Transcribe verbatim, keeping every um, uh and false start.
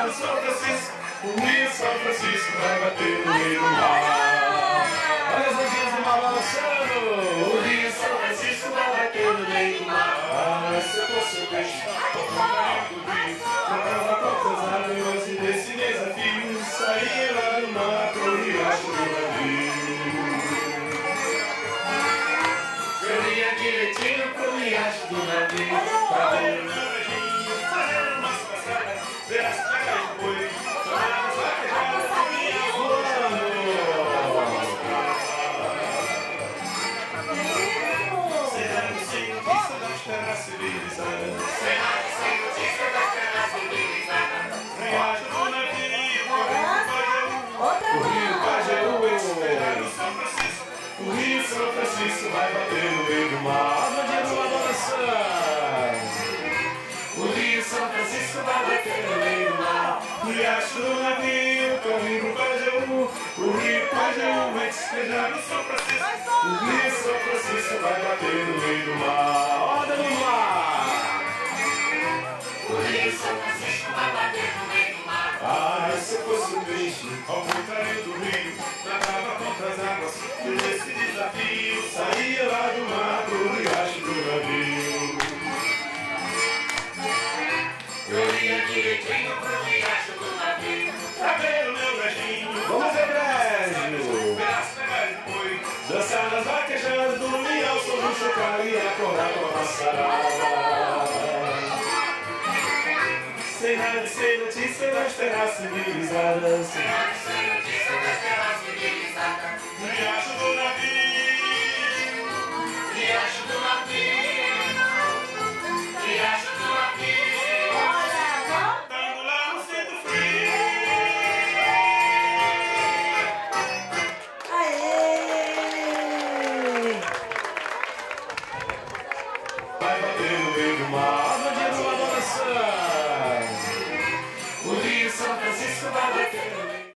chegar no São Francisco, o rio São Francisco vai bater no meio do mar. Olha as ondinhas do mar balançando. O rio São Francisco vai bater no meio do mar. Ah, se eu fosse o peixe, eu ficaria do rio. Trocava quantas águas e desse desafio saía lá do mar pro riacho do navio. Eu ia direitinho pro riacho do navio, pra ver o meu beijinho, fazer umas passadas, ver as placas de boi, tomar as vaquejadas de minha voando. Será que sem notícia das terras civilizadas? Será que sem notícia das terras civilizadas? Riacho do navio, correndo o Rio Pajeú, esperando São Francisco. O rio São Francisco vai bater no meio do mar. As ondinhas do mar balançando. O rio São Francisco vai bater no meio do mar. Riacho do navio, correndo o Pajeú. O rio Pajeú vai despejar no São Francisco. O rio São Francisco vai bater no meio do mar. Roda no mar. O rio São Francisco vai bater no meio do mar. Ah, se eu fosse um peixe, ao contrário do rio, nadava contra as águas, e nesse desafio saía lá do mar pro riacho do navio. Eu ia direitinho pro riacho do navio, pra ver o meu brejinho. Vamos ver brejo! Dançar nas vaquejadas, dormir ao som do chocalho e acordar com a passarada. Sem nada, sem notícia das terras civilizadas.